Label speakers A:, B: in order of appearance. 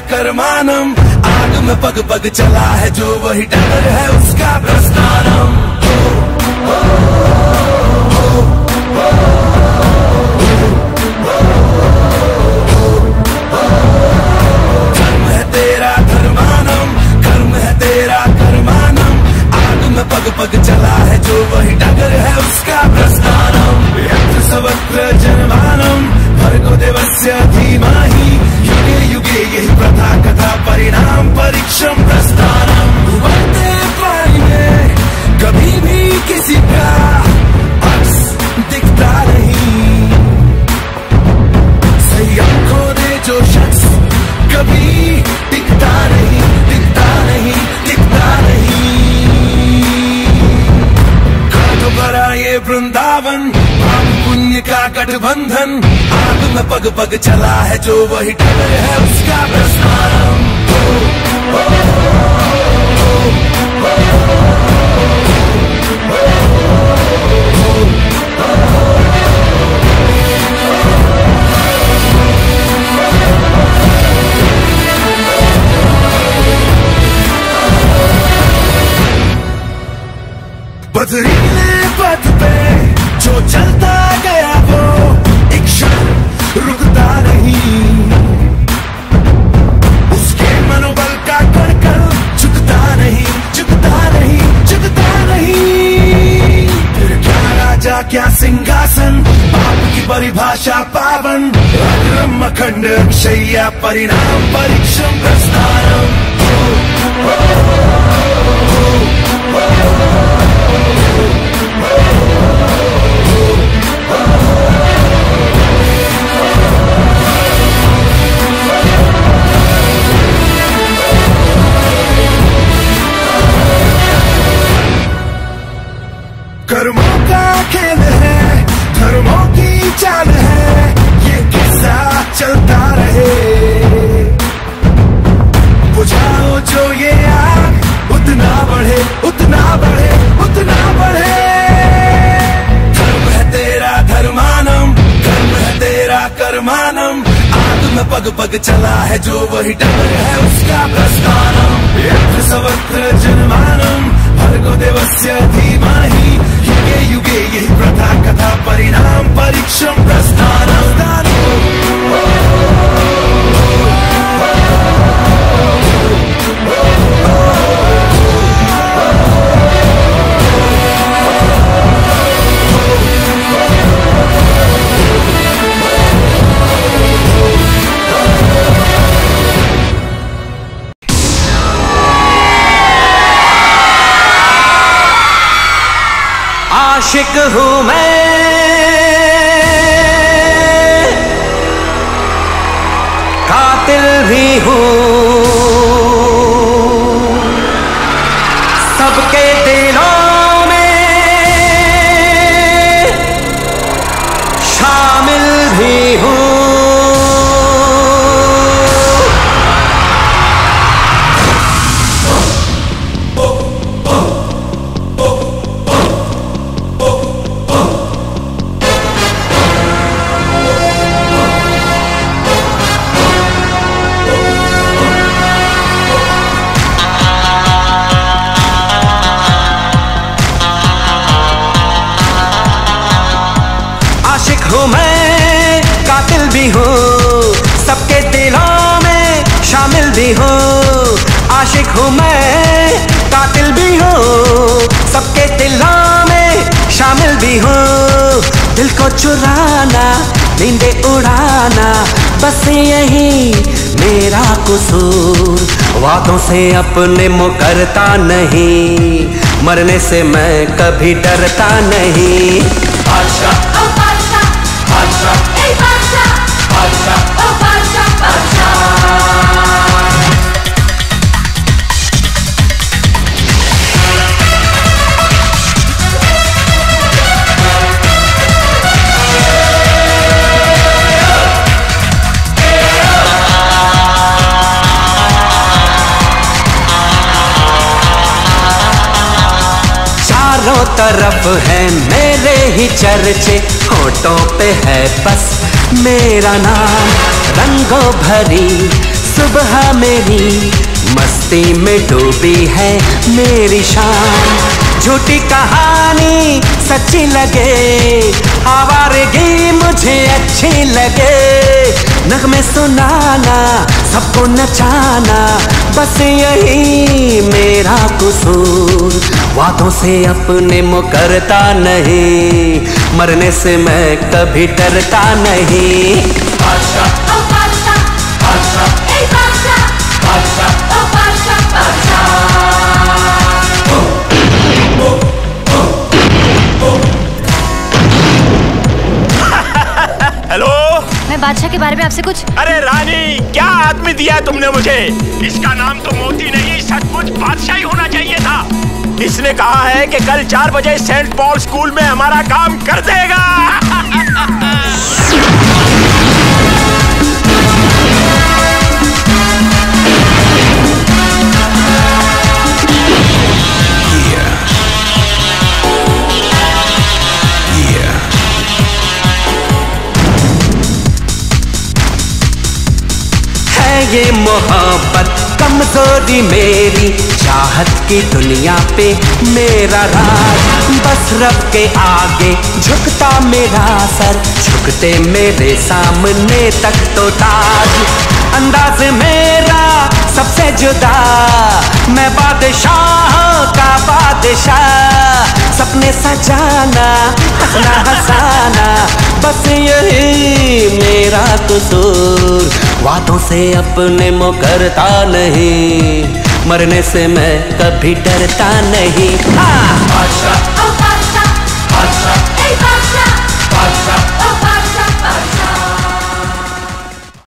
A: कर्मानम, आग में पग पग चला है जो वही डगर है उसका प्रस्थानम। धर्म है तेरा धर्मानम, कर्म है तेरा कर्मानम, आग में पग पग चला है जो वही डगर है उसका प्रस्थानम। यत्र सर्वत्र जन्मानम भर्गो देवस्य धीमहि, युगे युगे यही प्रथा कथा परिणाम परीक्षम प्रस्थानम। उबलते पानी में कभी भी किसी का अक्स दिखता नहीं, संयम खो दे जो शख्स कभी दिखता नहीं, दिखता नहीं, दिखता नहीं। काटो भरा ये वृंदावन पाप पुण्य का गठबंधन, आग में पग पग चला है जो वही डगर है उसका प्रस्थानम। बदरीले पथ पे जो चलता गया वो एक क्षण रुकता नहीं, उसके मनोबल का कण झुकता नहीं, झुकता नहीं, झुकता नहीं। फिर क्या राजा क्या सिंहासन, पाप की परिभाषा पावन, अग्रम अखंड अक्षय्या परिणाम परीक्षम प्रस्थानम। कर्मों का खेल है, धर्मों की चाल है, ये किस्सा चलता रहे। बुझाओ जो ये आग उतना बढ़े, उतना बढ़े, उतना बढ़े। धर्म है तेरा धर्मानम, कर्म है तेरा कर्मानम, आग में पग पग चला है जो वही डगर है उसका प्रस्थानम। यत्र सर्वत्र जन्मानम भर्गो देवस्य धीमहि, युगे युगे यही प्रथा कथा परिणाम परीक्षम प्रस्थानम।
B: आशिक हूँ मैं, कातिल भी हूँ, सबके दिलों में शामिल भी हूँ। हूँ मैं, कातिल भी हूँ, सबके दिलों में शामिल भी हूँ। आशिक हूँ मैं, कातिल भी हूँ, सबके दिलों में शामिल भी हूँ। दिल को चुराना, नींदे उड़ाना, बस यही मेरा कसूर। वादों से अपने मुकरता नहीं, मरने से मैं कभी डरता नहीं।
C: बादशाह ओ बादशाह, बादशाह ए बादशाह, बादशाह ओ बादशाह, बादशाह।
B: चारों तरफ है मेरे ही चर्चे, होठों पे है बस मेरा नाम। रंगों भरी सुबह मेरी मस्ती में डूबी है मेरी शाम। झूठी कहानी सच्ची लगे, आवारगी मुझे अच्छी लगे। नगमे सुनाना, सबको नचाना, बस यही मेरा कसूर। वादों से अपने मुकरता नहीं, मरने से मैं कभी डरता नहीं।
C: बादशाह ओ बादशाह, बादशाह ए बादशाह, बादशाह ओ बादशाह, बादशाह।
D: हेलो,
E: मैं बादशाह के बारे में आपसे कुछ।
D: अरे रानी, क्या आदमी दिया तुमने मुझे? इसका नाम तो मोती नहीं, सचमुच बादशाह ही होना चाहिए था। इसने कहा है कि कल 4 बजे सेंट पॉल स्कूल में हमारा काम कर देगा।
B: ये मोहब्बत कमजोरी मेरी, चाहत की दुनिया पे मेरा राज। बस रब के आगे झुकता मेरा सर, झुकते मेरे सामने तक तो ताज। अंदाज मेरा सबसे जुदा, मैं बादशाह का बादशाह। सपने सजाना, हंसना हंसाना, बस यही मेरा कसूर। वादों से अपने मुकरता नहीं, मरने से मैं कभी डरता नहीं।
C: बादशाह